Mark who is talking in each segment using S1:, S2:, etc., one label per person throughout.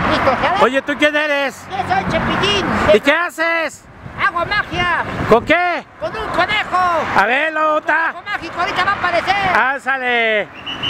S1: ¿Listo? ¿Sabes?
S2: Oye, ¿tú quién eres?
S1: Yo soy Chepillín.
S2: ¿Y qué haces?
S1: Hago magia.
S2: ¿Con qué?
S1: Con un conejo.
S2: A ver, Lota.
S1: Conejo mágico, ahorita va a aparecer.
S2: ¡Álzale!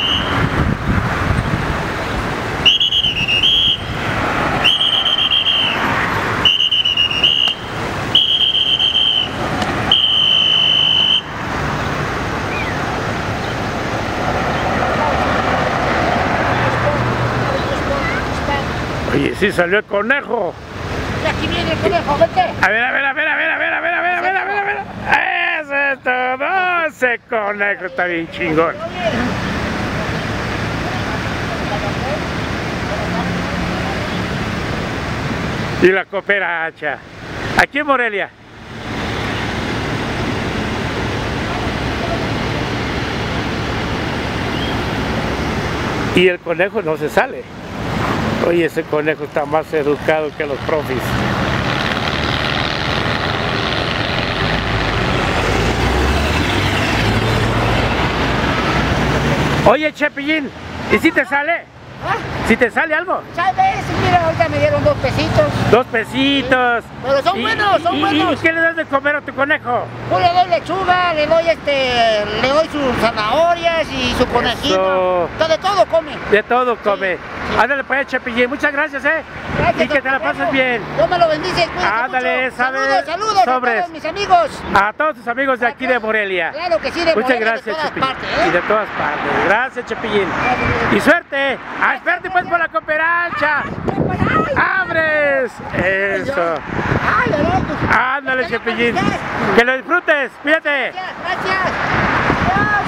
S2: Oye, sí salió el conejo.
S1: Y aquí viene el conejo, vete.
S2: A ver, a ver, a ver, a ver, a ver, a ver, a ver, a ver, a ver, a ver. Eso es todo. Ese conejo está bien chingón. Y la cooperacha. Aquí en Morelia. Y el conejo no se sale. Oye, ese conejo está más educado que los profis. Oye, Chepillín, ¿y si te sale?
S1: ¿Ah?
S2: ¿Si te sale algo?
S1: ¿Sabes? Mira, ahorita me dieron 2 pesitos.
S2: 2 pesitos.
S1: Pero son buenos, son buenos.
S2: ¿Y qué le das de comer a tu conejo?
S1: Pues le doy lechuga, le doy sus zanahorias y su conejito. De todo come.
S2: De todo come.
S1: Sí.
S2: Ándale pues, Chepillín, muchas gracias,
S1: Gracias,
S2: y que te la pases bien.
S1: Dios me lo bendice.
S2: Ándale,
S1: mucho.
S2: ¿sabes?
S1: Saludos
S2: Sobres.
S1: a todos mis amigos.
S2: A todos tus amigos de aquí de Morelia.
S1: Claro que sí, de
S2: Muchas
S1: Morelia,
S2: gracias,
S1: de todas
S2: Chepillín.
S1: partes,
S2: Y de todas partes. Gracias, Chepillín.
S1: Gracias.
S2: Y suerte. ¡Ah, espérate pues por la cooperacha! ¡Abres! Eso.
S1: Ay, pues,
S2: Ándale, Chepillín. Que lo disfrutes. Cuídate.
S1: Gracias.